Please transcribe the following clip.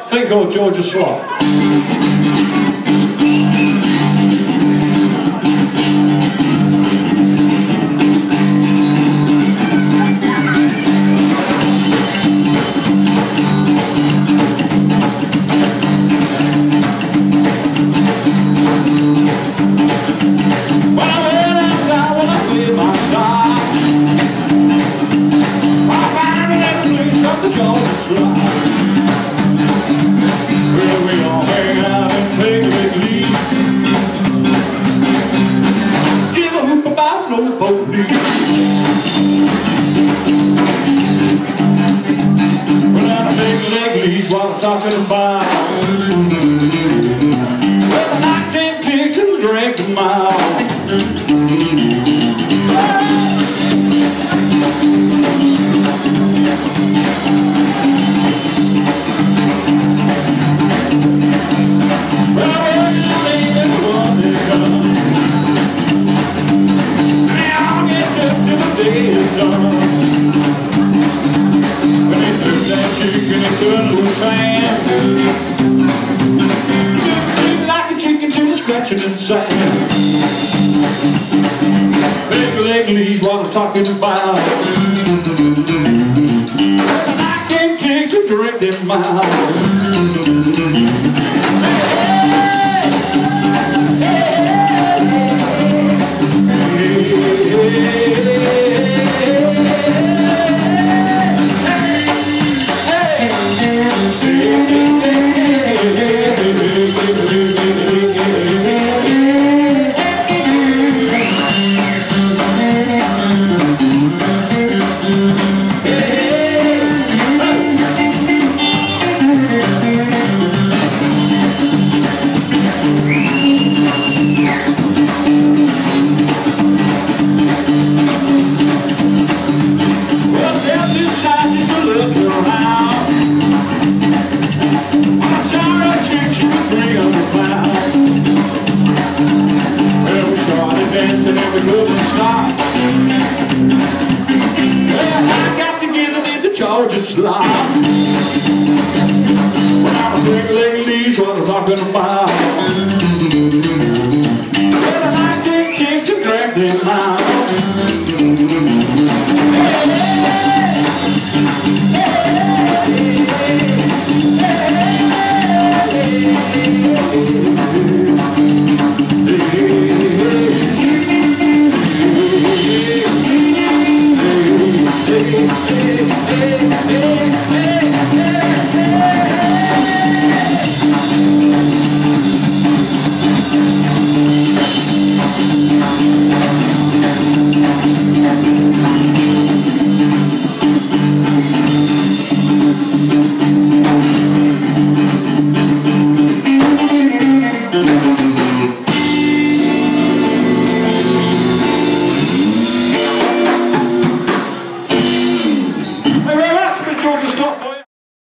Thing called Georgia Slot. What I'm talking about. Well, the 19 kicks and drink them out. Like a chicken to the scratching and sand. Big leg leaves what I'm talking about. And I can kick to drink them out. And we couldn't stop. Well, I got together with the Georgia Slot. Well, I'm a big ladies, what I'm talking about. Well, I take kicks and drag them out. Hey,